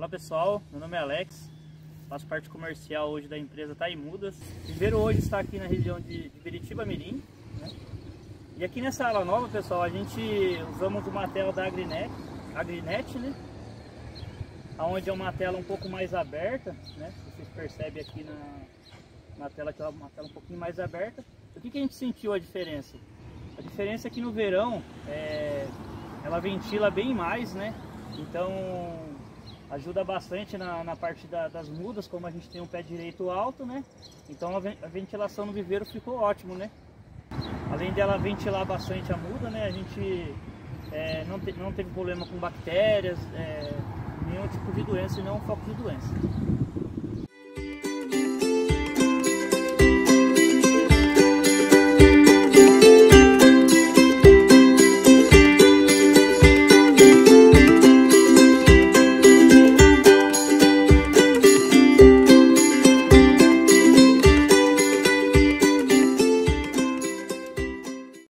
Fala pessoal, meu nome é Alex, faço parte comercial hoje da empresa Thay Mudas. O viveiro hoje está aqui na região de Biritiba Mirim, né? E aqui nessa ala nova, pessoal, a gente usamos uma tela da Agrinet, né? Onde é uma tela um pouco mais aberta, né? Vocês percebem aqui na tela que é uma tela um pouquinho mais aberta. O que a gente sentiu a diferença? A diferença é que no verão ela ventila bem mais, né? Então ajuda bastante na parte das mudas, como a gente tem um pé direito alto, né? Então a ventilação no viveiro ficou ótimo, né? Além dela ventilar bastante a muda, né? A gente não teve problema com bactérias, nenhum tipo de doença e não foco de doença.